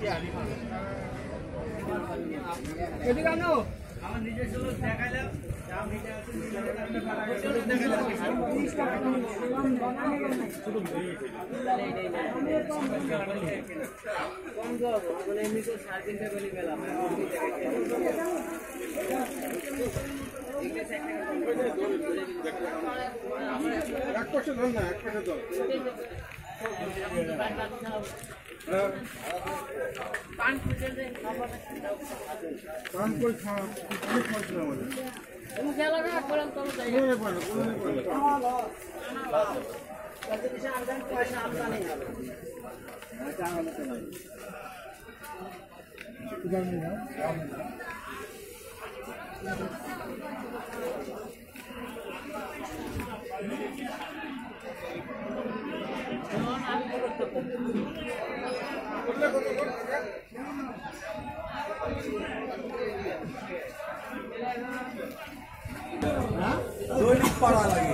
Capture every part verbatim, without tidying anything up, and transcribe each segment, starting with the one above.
এদিকে আনো আমার নিজস্ব লোক দেখাইলাম এক পাশে ধর না এক পাশে ধর পান করে খাওয়া অনেক খরচ আমাদের দৈনিক পাড়া লাগে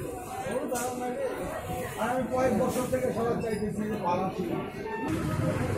আমি কয়েক বছর থেকে সবার চাইতেছি যে পাড়া ছিল